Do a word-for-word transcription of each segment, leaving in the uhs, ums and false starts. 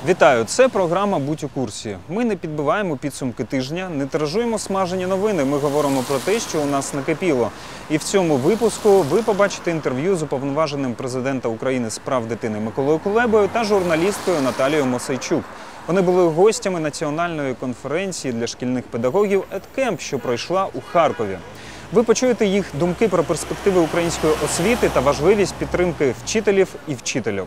Вітаю! Це програма «Будь у курсі». Ми не підбиваємо підсумки тижня, не тиражуємо смажені новини. Ми говоримо про те, що у нас накипіло. І в цьому випуску ви побачите інтерв'ю з уповноваженим президента України з прав дитини Миколою Кулебою та журналісткою Наталією Мосейчук. Вони були гостями національної конференції для шкільних педагогів «Едкемп», що пройшла у Харкові. Ви почуєте їх думки про перспективи української освіти та важливість підтримки вчителів і вчительок.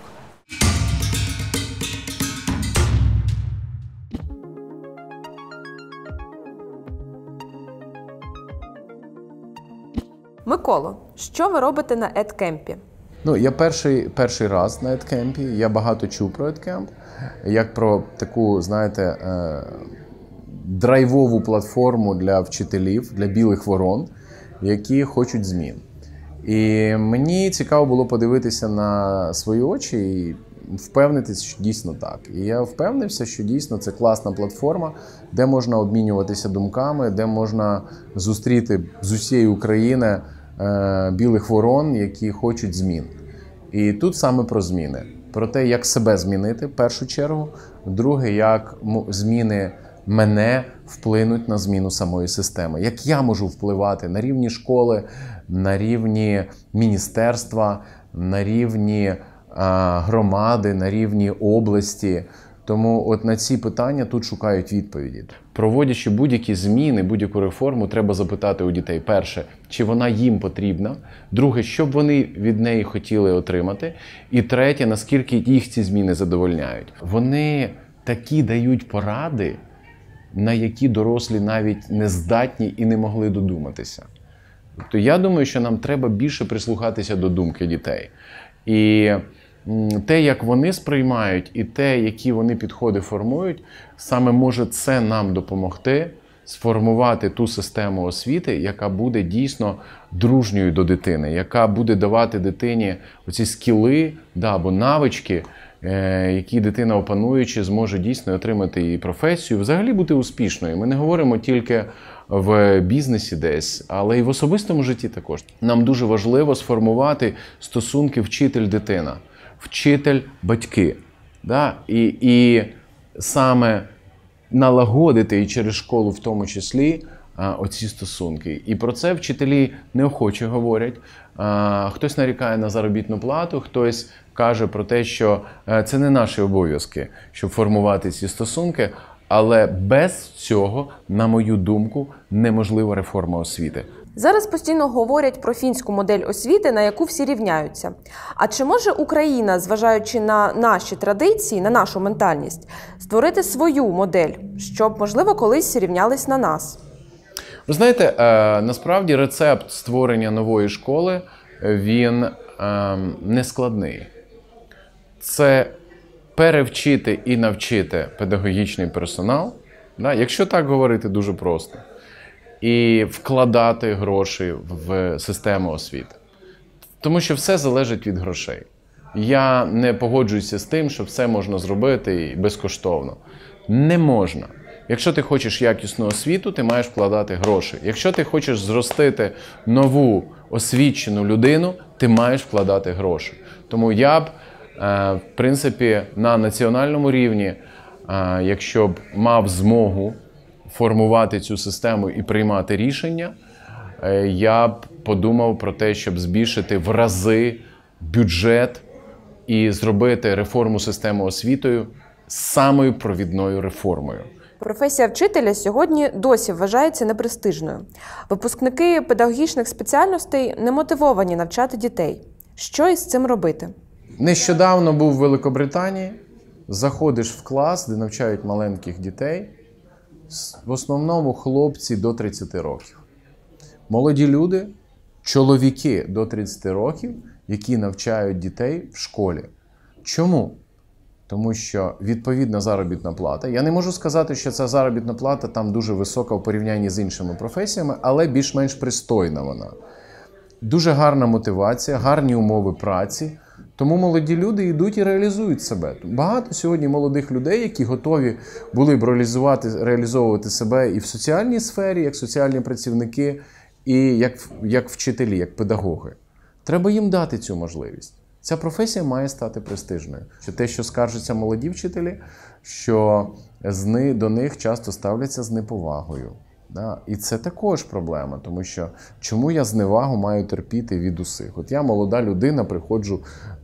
Миколо, що ви робите на Едкемпі? Ну, я перший, перший раз на Едкемпі, я багато чув про Едкемп, як про таку, знаєте, драйвову платформу для вчителів, для білих ворон, які хочуть змін. І мені цікаво було подивитися на свої очі і впевнитися, що дійсно так. І я впевнився, що дійсно це класна платформа, де можна обмінюватися думками, де можна зустріти з усієї України е, білих ворон, які хочуть змін. І тут саме про зміни. Про те, як себе змінити, в першу чергу. Друге, як зміни мене вплинуть на зміну самої системи. Як я можу впливати на рівні школи, на рівні міністерства, на рівні громади, на рівні області. Тому от на ці питання тут шукають відповіді. Проводячи будь-які зміни, будь-яку реформу, треба запитати у дітей, перше, чи вона їм потрібна, друге, що б вони від неї хотіли отримати, і третє, наскільки їх ці зміни задовольняють. Вони такі дають поради, на які дорослі навіть не здатні і не могли додуматися. Тобто я думаю, що нам треба більше прислухатися до думки дітей. І те, як вони сприймають, і те, які вони підходи формують, саме може це нам допомогти сформувати ту систему освіти, яка буде дійсно дружньою до дитини, яка буде давати дитині оці скіли, да, або навички, які дитина, опануючи, зможе дійсно отримати і професію, взагалі бути успішною. Ми не говоримо тільки в бізнесі десь, але й в особистому житті також. Нам дуже важливо сформувати стосунки вчитель-дитина, вчитель-батьки. Да? І, і саме налагодити і через школу в тому числі оці стосунки. І про це вчителі неохоче говорять. Хтось нарікає на заробітну плату, хтось каже про те, що це не наші обов'язки, щоб формувати ці стосунки, але без цього, на мою думку, неможлива реформа освіти. Зараз постійно говорять про фінську модель освіти, на яку всі рівняються. А чи може Україна, зважаючи на наші традиції, на нашу ментальність, створити свою модель, щоб, можливо, колись рівнялись на нас? Ви знаєте, насправді рецепт створення нової школи, він нескладний. Це перевчити і навчити педагогічний персонал, да, якщо так говорити дуже просто, і вкладати гроші в систему освіти. Тому що все залежить від грошей. Я не погоджуюся з тим, що все можна зробити безкоштовно. Не можна. Якщо ти хочеш якісну освіту, ти маєш вкладати гроші. Якщо ти хочеш зростити нову освічену людину, ти маєш вкладати гроші. Тому я б, в принципі, на національному рівні, якщо б мав змогу формувати цю систему і приймати рішення, я б подумав про те, щоб збільшити в рази бюджет і зробити реформу системи освітою самою провідною реформою. Професія вчителя сьогодні досі вважається непрестижною. Випускники педагогічних спеціальностей не мотивовані навчати дітей. Що із цим робити? Нещодавно був в Великобританії. Заходиш в клас, де навчають маленьких дітей. В основному хлопці до тридцяти років. Молоді люди, чоловіки до тридцяти років, які навчають дітей в школі. Чому? Тому що відповідна заробітна плата. Я не можу сказати, що ця заробітна плата там дуже висока в порівнянні з іншими професіями, але більш-менш пристойна вона. Дуже гарна мотивація, гарні умови праці. Тому молоді люди йдуть і реалізують себе. Багато сьогодні молодих людей, які готові були б реалізувати, реалізовувати себе і в соціальній сфері, як соціальні працівники, і як, як вчителі, як педагоги. Треба їм дати цю можливість. Ця професія має стати престижною. Що те, що скаржаться молоді вчителі, що з ни, до них часто ставляться з неповагою. Да? І це також проблема, тому що чому я зневагу маю терпіти від усіх? От я молода людина, приходжу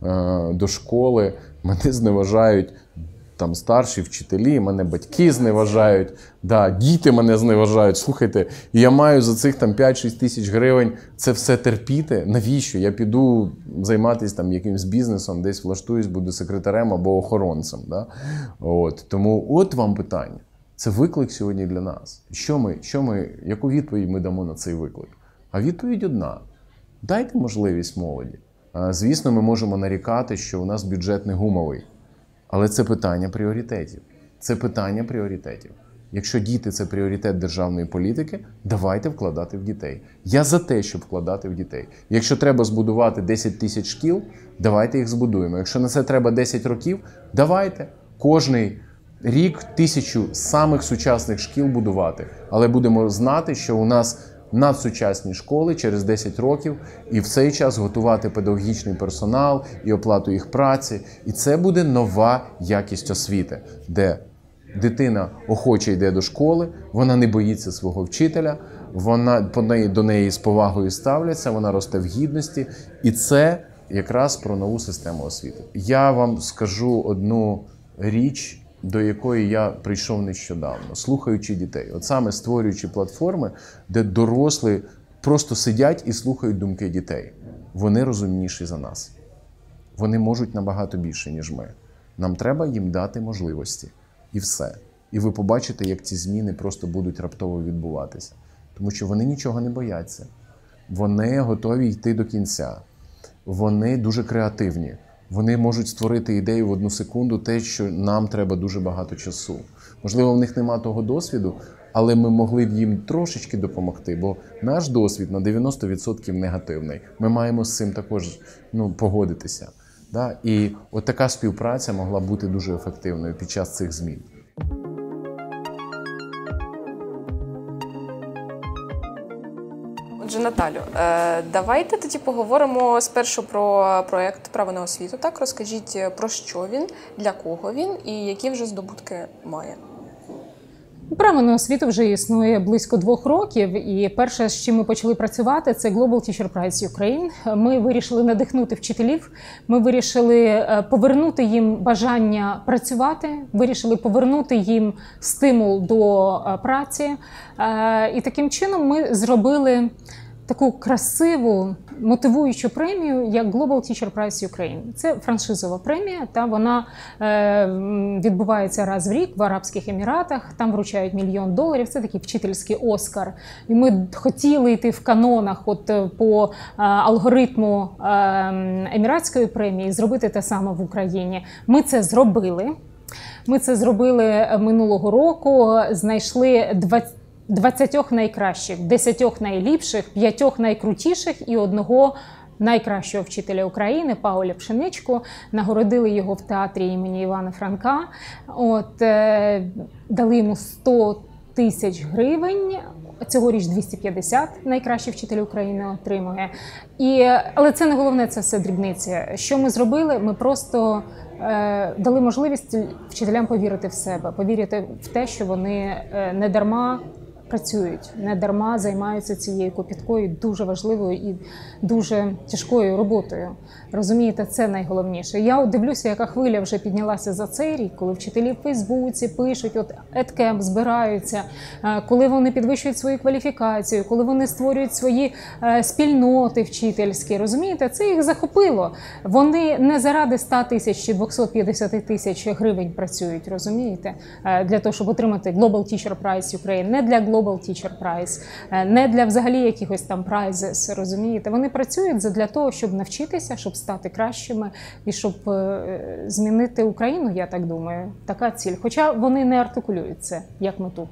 е, до школи, мене зневажають там старші вчителі, мене батьки зневажають, да, діти мене зневажають. Слухайте, я маю за цих там п'ять-шість тисяч гривень це все терпіти. Навіщо? Я піду займатися там якимсь бізнесом, десь влаштуюсь, буду секретарем або охоронцем. Да? От. Тому от вам питання. Це виклик сьогодні для нас. Що ми, що ми, яку відповідь ми дамо на цей виклик? А відповідь одна. Дайте можливість молоді. Звісно, ми можемо нарікати, що у нас бюджет не гумовий. Але це питання пріоритетів. Це питання пріоритетів. Якщо діти – це пріоритет державної політики, давайте вкладати в дітей. Я за те, щоб вкладати в дітей. Якщо треба збудувати десять тисяч шкіл, давайте їх збудуємо. Якщо на це треба десять років, давайте. Кожний рік тисячу самих сучасних шкіл будувати. Але будемо знати, що у нас надсучасні школи через десять років, і в цей час готувати педагогічний персонал і оплату їх праці. І це буде нова якість освіти, де дитина охоче йде до школи, вона не боїться свого вчителя, вона до неї з повагою ставляться, вона росте в гідності. І це якраз про нову систему освіти. Я вам скажу одну річ, до якої я прийшов нещодавно, слухаючи дітей. От саме створюючи платформи, де дорослі просто сидять і слухають думки дітей. Вони розумніші за нас. Вони можуть набагато більше, ніж ми. Нам треба їм дати можливості. І все. І ви побачите, як ці зміни просто будуть раптово відбуватися. Тому що вони нічого не бояться. Вони готові йти до кінця. Вони дуже креативні. Вони можуть створити ідею в одну секунду, те, що нам треба дуже багато часу. Можливо, в них немає того досвіду, але ми могли б їм трошечки допомогти, бо наш досвід на дев'яносто відсотків негативний. Ми маємо з цим також ну, погодитися. Да? І от така співпраця могла бути дуже ефективною під час цих змін. Отже, Наталю, давайте тоді поговоримо спершу про проєкт «Право на освіту». Так, розкажіть, про що він, для кого він і які вже здобутки має. Право на освіту вже існує близько двох років, і перше, з чим ми почали працювати, це Global Teacher Prize Ukraine. Ми вирішили надихнути вчителів, ми вирішили повернути їм бажання працювати, вирішили повернути їм стимул до праці. І таким чином ми зробили таку красиву, мотивуючу премію, як Global Teacher Prize Ukraine. Це франшизова премія, та вона е, відбувається раз в рік в Арабських Еміратах, там вручають мільйон доларів, це такий вчительський Оскар. І ми хотіли йти в канонах от, по е, алгоритму е, Еміратської премії, зробити те саме в Україні. Ми це зробили. Ми це зробили минулого року, знайшли двадцять двадцятьох найкращих, десятьох найліпших, п'ятьох найкрутіших і одного найкращого вчителя України Пауля Пшеничку. Нагородили його в театрі імені Івана Франка. От, е, дали йому сто тисяч гривень. Цьогоріч двісті п'ятдесят найкращий вчитель України отримує. І, але це не головне, це все дрібниці. Що ми зробили? Ми просто е, дали можливість вчителям повірити в себе, повірити в те, що вони е, не дарма працюють, не дарма займаються цією копіткою, дуже важливою і дуже тяжкою роботою. Розумієте, це найголовніше. Я дивлюся, яка хвиля вже піднялася за цей рік, коли вчителі в Фейсбуці пишуть, от едкемп збираються, коли вони підвищують свою кваліфікацію, коли вони створюють свої спільноти вчительські. Розумієте, це їх захопило. Вони не заради ста тисяч чи двохсот п'ятдесяти тисяч гривень працюють, розумієте, для того, щоб отримати Global Teacher Prize Ukraine, не для Global Teacher Prize, не для взагалі якихось там prizes, розумієте. Вони працюють для того, щоб навчитися, щоб стати кращими і щоб змінити Україну, я так думаю. Така ціль. Хоча вони не артикулюють це як мету.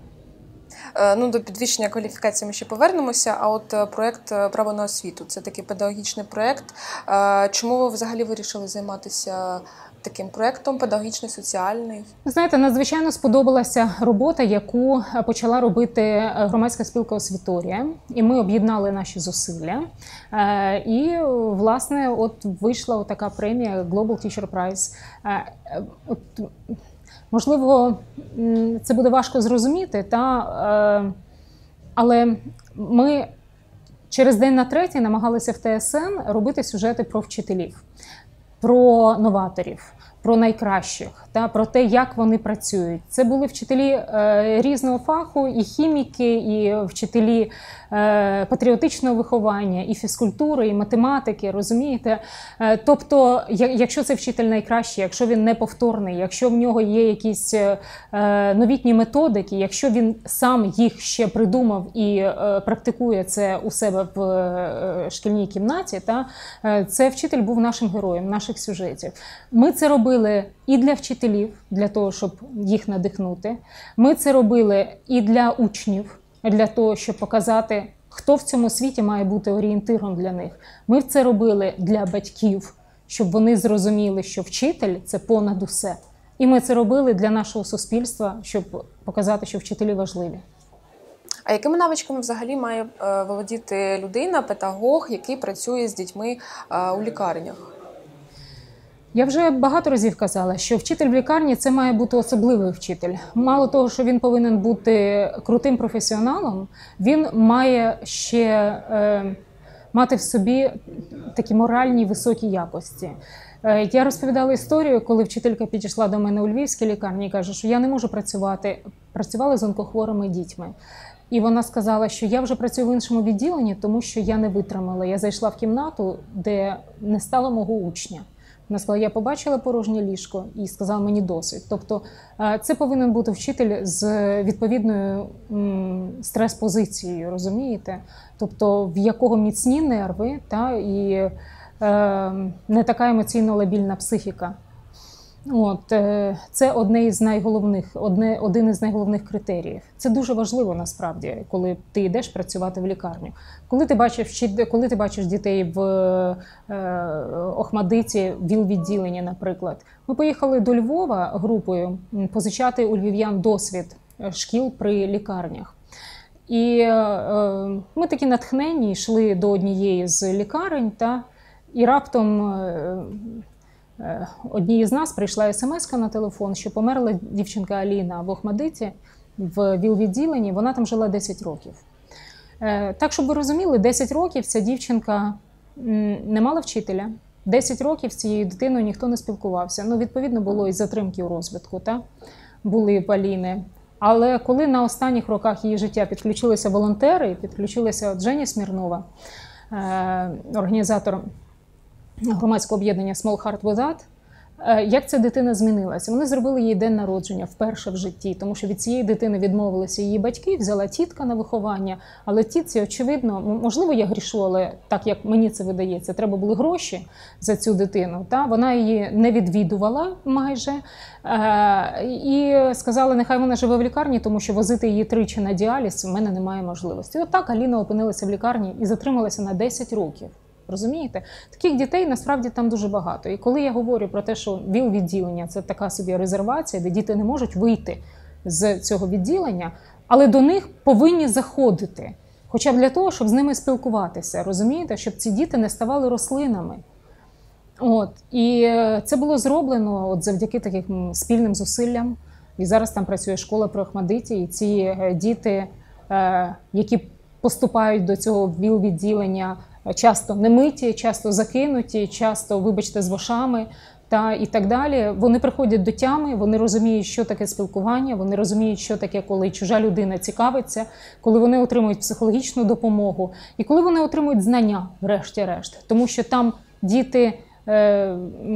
Ну, до підвищення кваліфікації ми ще повернемося, а от проєкт «Право на освіту» – це такий педагогічний проєкт. Чому ви взагалі вирішили займатися таким проєктом педагогічний, соціальний? Знаєте, надзвичайно сподобалася робота, яку почала робити громадська спілка «Освіторія». І ми об'єднали наші зусилля. І, власне, от вийшла така премія Global Teacher Prize. От, можливо, це буде важко зрозуміти, та, але ми через день на третій намагалися в Т С Н робити сюжети про вчителів, про новаторів, про найкращих, та, про те, як вони працюють. Це були вчителі е, різного фаху, і хіміки, і вчителі е, патріотичного виховання, і фізкультури, і математики, розумієте? Е, тобто, якщо це вчитель найкращий, якщо він неповторний, якщо в нього є якісь е, новітні методики, якщо він сам їх ще придумав і е, практикує це у себе в е, шкільній кімнаті, та, е, це вчитель був нашим героєм, наших сюжетів. Ми це робили і для вчителів, для того, щоб їх надихнути. Ми це робили і для учнів, для того, щоб показати, хто в цьому світі має бути орієнтиром для них. Ми це робили для батьків, щоб вони зрозуміли, що вчитель – це понад усе. І ми це робили для нашого суспільства, щоб показати, що вчителі важливі. А якими навичками взагалі має володіти людина, педагог, який працює з дітьми у лікарнях? Я вже багато разів казала, що вчитель в лікарні – це має бути особливий вчитель. Мало того, що він повинен бути крутим професіоналом, він має ще е, мати в собі такі моральні високі якості. Е, я розповідала історію, коли вчителька підійшла до мене у львівській лікарні і каже, що я не можу працювати, працювала з онкохворими дітьми. І вона сказала, що я вже працюю в іншому відділенні, тому що я не витримала. Я зайшла в кімнату, де не стало мого учня. Вона сказала, я побачила порожнє ліжко і сказала, мені досить. Тобто це повинен бути вчитель з відповідною стрес-позицією, розумієте? Тобто в якого міцні нерви, та, і е, не така емоційно лабільна психіка. От, це одне із найголовних, одне, один із найголовних критеріїв. Це дуже важливо насправді, коли ти йдеш працювати в лікарню. Коли ти бачиш, коли ти бачиш дітей в е, Охмадиті, ВІЛ-відділенні, наприклад. Ми поїхали до Львова групою позичати у львів'ян досвід шкіл при лікарнях. І е, ми такі натхненні йшли до однієї з лікарень, та, і раптом е, одній з нас прийшла смс-ка на телефон, що померла дівчинка Аліна в Охмадиті, в ВІЛ-відділенні, вона там жила десять років. Так, щоб ви розуміли, десять років ця дівчинка не мала вчителя, десять років з цією дитиною ніхто не спілкувався. Ну, відповідно, було і затримки у розвитку, та? Були в Аліни. Але коли на останніх роках її життя підключилися волонтери, підключилася от Женя Смірнова, організатор громадського об'єднання Small Heart Without, як ця дитина змінилася? Вони зробили їй день народження вперше в житті, тому що від цієї дитини відмовилися її батьки, взяла тітка на виховання, але тітці, очевидно, можливо, я грішу, але так, як мені це видається, треба були гроші за цю дитину. Та? Вона її не відвідувала майже і сказала, нехай вона живе в лікарні, тому що возити її тричі на діаліз в мене немає можливості. От так Аліна опинилася в лікарні і затрималася на десять років. Розумієте? Таких дітей насправді там дуже багато. І коли я говорю про те, що ВІЛ-відділення – це така собі резервація, де діти не можуть вийти з цього відділення, але до них повинні заходити. Хоча б для того, щоб з ними спілкуватися, розумієте? Щоб ці діти не ставали рослинами. От. І це було зроблено от завдяки таким спільним зусиллям. І зараз там працює школа при Охмадиті, і ці діти, які поступають до цього ВІЛ-відділення, часто немиті, часто закинуті, часто, вибачте, з вошами та і так далі. Вони приходять до тями, вони розуміють, що таке спілкування, вони розуміють, що таке, коли чужа людина цікавиться, коли вони отримують психологічну допомогу і коли вони отримують знання, врешті-решт. Тому що там діти, е,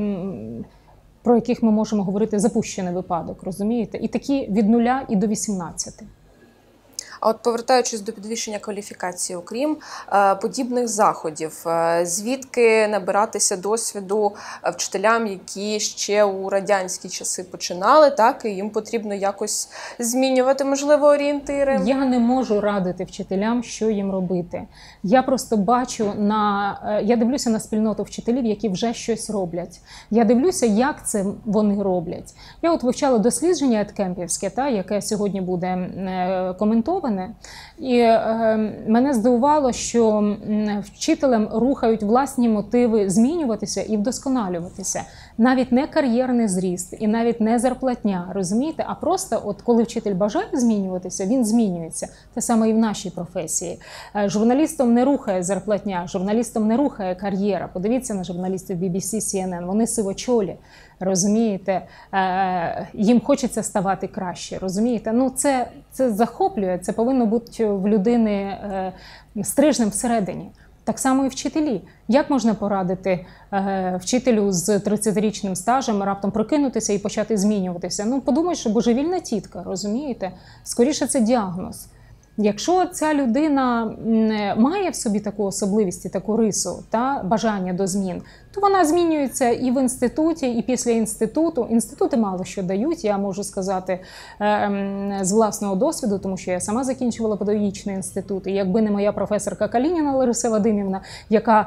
про яких ми можемо говорити, запущений випадок, розумієте? І такі від нуля і до вісімнадцяти. А от повертаючись до підвищення кваліфікації, окрім е, подібних заходів, е, звідки набиратися досвіду вчителям, які ще у радянські часи починали, так, і їм потрібно якось змінювати, можливо, орієнтири? Я не можу радити вчителям, що їм робити. Я просто бачу на, я дивлюся на спільноту вчителів, які вже щось роблять. Я дивлюся, як це вони роблять. Я от вивчала дослідження едкемпівське, та, яке сьогодні буде е, коментоване. І е, мене здивувало, що вчителям рухають власні мотиви змінюватися і вдосконалюватися. Навіть не кар'єрний зріст і навіть не зарплатня, розумієте? А просто от коли вчитель бажає змінюватися, він змінюється. Те саме і в нашій професії. Журналістом не рухає зарплатня, журналістом не рухає кар'єра. Подивіться на журналістів бі бі сі, сі ен ен, вони сивочолі. Розумієте, їм хочеться ставати краще, розумієте? Ну, це, це захоплює, це повинно бути в людини стрижнем всередині. Так само і вчителі. Як можна порадити е, вчителю з тридцятирічним стажем раптом прокинутися і почати змінюватися? Ну, подумай, що божевільна тітка, розумієте? Скоріше, це діагноз. Якщо ця людина має в собі таку особливість і таку рису та бажання до змін, то вона змінюється і в інституті, і після інституту. Інститути мало що дають, я можу сказати з власного досвіду, тому що я сама закінчувала педагогічний інститут. І якби не моя професорка Калініна Лариса Вадимівна, яка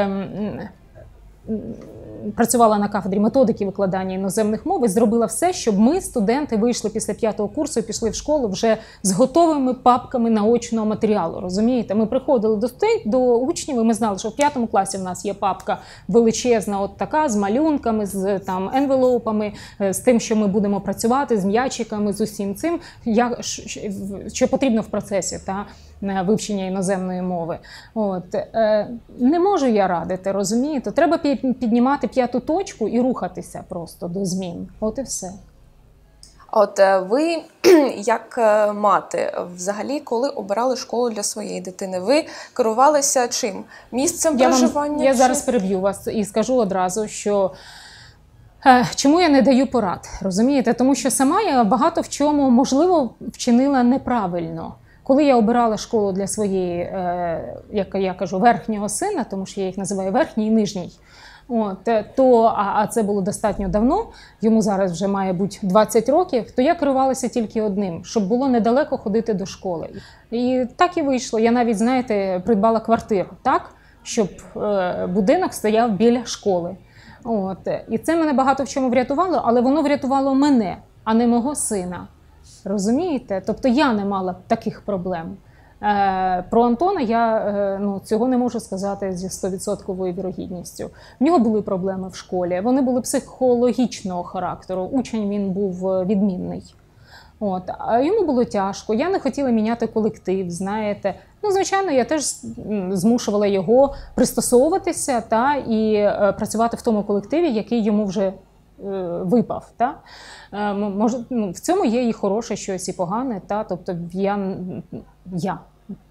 працювала на кафедрі методики викладання іноземних мов і зробила все, щоб ми, студенти, вийшли після п'ятого курсу і пішли в школу вже з готовими папками наочного матеріалу. Розумієте? Ми приходили до, до учнів і ми знали, що в п'ятому класі в нас є папка величезна, от така, з малюнками, з там енвелопами, з тим, що ми будемо працювати, з м'ячиками, з усім цим, як, що потрібно в процесі та вивчення іноземної мови. От. Не можу я радити, розумієте? Треба піднімати п'яту точку і рухатися просто до змін. От і все. От ви, як мати, взагалі, коли обирали школу для своєї дитини, ви керувалися чим? Місцем я проживання? Вам, я чи... зараз переб'ю вас і скажу одразу, що чому я не даю порад, розумієте? Тому що сама я багато в чому, можливо, вчинила неправильно. Коли я обирала школу для своєї, як я кажу, верхнього сина, тому що я їх називаю верхній і нижній, от, то, а, а це було достатньо давно, йому зараз вже має бути двадцять років, то я керувалася тільки одним, щоб було недалеко ходити до школи. І так і вийшло. Я навіть, знаєте, придбала квартиру, так, щоб е, будинок стояв біля школи. От. І це мене багато в чому врятувало, але воно врятувало мене, а не мого сина. Розумієте? Тобто я не мала таких проблем. Е, про Антона я е, ну, цього не можу сказати зі стовідсотковою вірогідністю. В нього були проблеми в школі, вони були психологічного характеру. Учень він був відмінний. От. А йому було тяжко, я не хотіла міняти колектив, знаєте. Ну, звичайно, я теж змушувала його пристосовуватися та, і е, працювати в тому колективі, який йому вже е, випав. Та. Е, може, ну, в цьому є і хороше щось, і погане. Та. Тобто я, я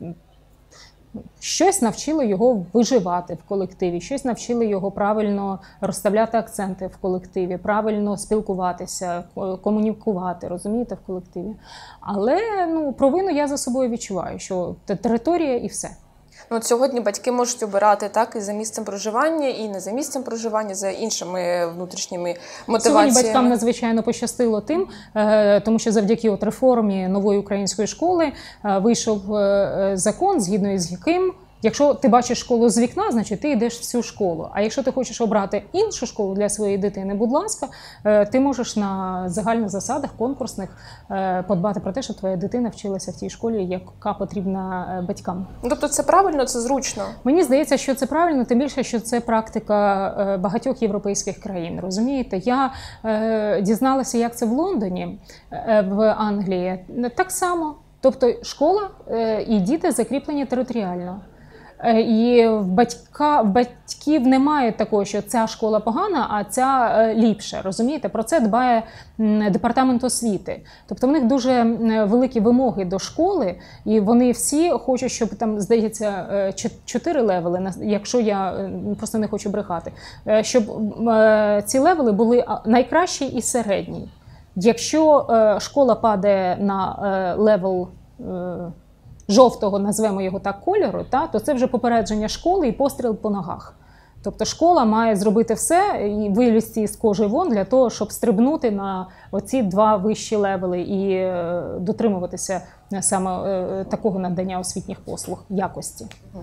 щось навчило його виживати в колективі, щось навчило його правильно розставляти акценти в колективі, правильно спілкуватися, комунікувати, розумієте, в колективі. Але ну, провину я за собою відчуваю, що територія і все. Ну, сьогодні батьки можуть обирати так і за місцем проживання, і не за місцем проживання, за іншими внутрішніми мотиваціями. Сьогодні батькам надзвичайно пощастило тим, тому що завдяки от реформі нової української школи вийшов закон, згідно із яким якщо ти бачиш школу з вікна, значить ти йдеш в цю школу. А якщо ти хочеш обрати іншу школу для своєї дитини, будь ласка, ти можеш на загальних засадах, конкурсних, подбати про те, щоб твоя дитина вчилася в тій школі, яка потрібна батькам. Тобто це правильно, це зручно? Мені здається, що це правильно, тим більше, що це практика багатьох європейських країн. Розумієте? Я дізналася, як це в Лондоні, в Англії. Так само. Тобто школа і діти закріплені територіально. І в, батька, в батьків немає такого, що ця школа погана, а ця ліпша. Розумієте? Про це дбає департамент освіти. Тобто в них дуже великі вимоги до школи, і вони всі хочуть, щоб там, здається, чотири левели, якщо я просто не хочу брехати, щоб ці левели були найкращі і середній. Якщо школа падає на левел жовтого, назвемо його так, кольору, та, то це вже попередження школи і постріл по ногах. Тобто школа має зробити все і вилізти з кожи вон для того, щоб стрибнути на оці два вищі левели і е, дотримуватися саме е, такого надання освітніх послуг, якості.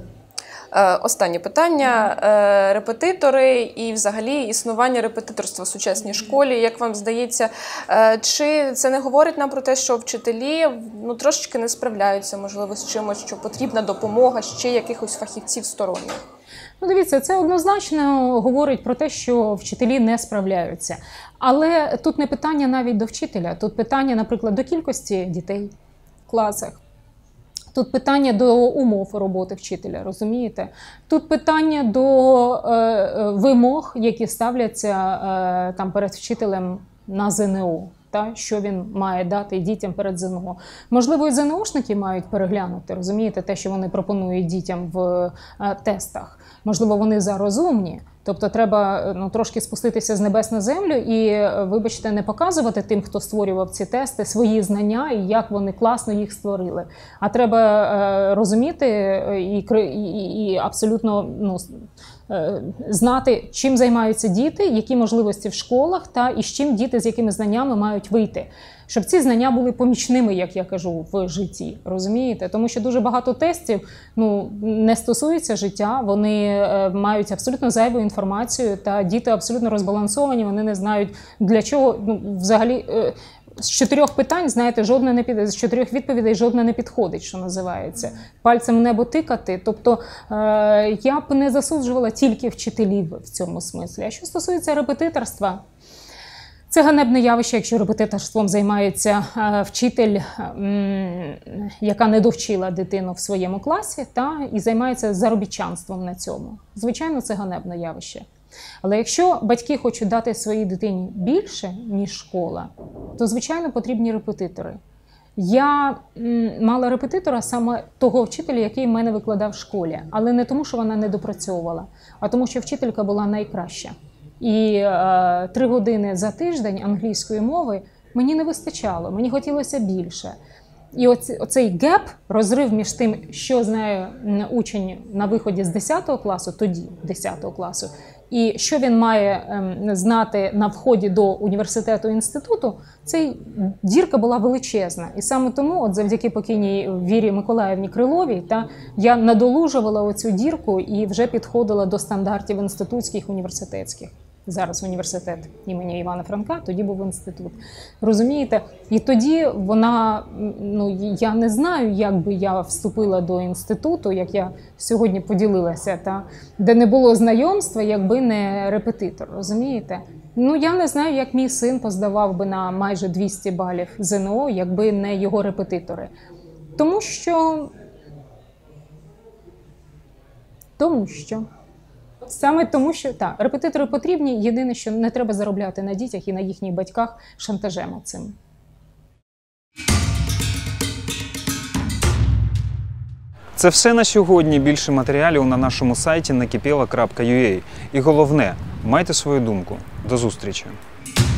Останнє питання. Репетитори і взагалі існування репетиторства в сучасній школі. Як вам здається, чи це не говорить нам про те, що вчителі ну, трошечки не справляються, можливо, з чимось, що потрібна допомога ще якихось фахівців сторонніх? Ну, дивіться, це однозначно говорить про те, що вчителі не справляються. Але тут не питання навіть до вчителя, тут питання, наприклад, до кількості дітей в класах. Тут питання до умов роботи вчителя, розумієте? Тут питання до е, вимог, які ставляться е, там перед вчителем на ЗНО. Та, що він має дати дітям перед ЗНО. Можливо, і ЗНОшники мають переглянути, розумієте, те, що вони пропонують дітям в е, тестах. Можливо, вони зарозумні. Тобто треба ну, трошки спуститися з небес на землю і, вибачте, не показувати тим, хто створював ці тести, свої знання і як вони класно їх створили. А треба е, розуміти і, і, і абсолютно ну, е, знати, чим займаються діти, які можливості в школах та і з чим діти, з якими знаннями мають вийти. Щоб ці знання були помічними, як я кажу, в житті, розумієте? Тому що дуже багато тестів ну, не стосуються життя, вони е, мають абсолютно зайву інформацію, та діти абсолютно розбалансовані, вони не знають для чого, ну, взагалі, е, з чотирьох питань, знаєте, жодне не під... з чотирьох відповідей жодне не підходить, що називається. Пальцем в небо тикати. Тобто е, я б не засуджувала тільки вчителів в цьому смислі. А що стосується репетиторства, це ганебне явище, якщо репетиторством займається е, вчитель, м, яка не довчила дитину в своєму класі, та, і займається заробітчанством на цьому. Звичайно, це ганебне явище. Але якщо батьки хочуть дати своїй дитині більше, ніж школа, то, звичайно, потрібні репетитори. Я м, мала репетитора саме того вчителя, який в мене викладав в школі. Але не тому, що вона не допрацьовувала, а тому, що вчителька була найкраща. І е, три години за тиждень англійської мови мені не вистачало, мені хотілося більше. І оці, оцей геп, розрив між тим, що знає учень на виході з десятого класу, тоді десятого класу, і що він має е, знати на вході до університету, інституту, цей дірка була величезна. І саме тому, от завдяки покійній Вірі Миколаївні Криловій, та, я надолужувала оцю дірку і вже підходила до стандартів інститутських, університетських. Зараз університет імені Івана Франка, тоді був інститут. Розумієте? І тоді вона, ну, я не знаю, як би я вступила до інституту, як я сьогодні поділилася, та, де не було знайомства, якби не репетитор, розумієте? Ну, я не знаю, як мій син поздавав би на майже двісті балів ЗНО, якби не його репетитори. Тому що... Тому що... Саме тому, що так, репетитори потрібні, єдине, що не треба заробляти на дітях і на їхніх батьках шантажем цим. Це все на сьогодні. Більше матеріалів на нашому сайті накипіло крапка ю а. І головне, майте свою думку. До зустрічі!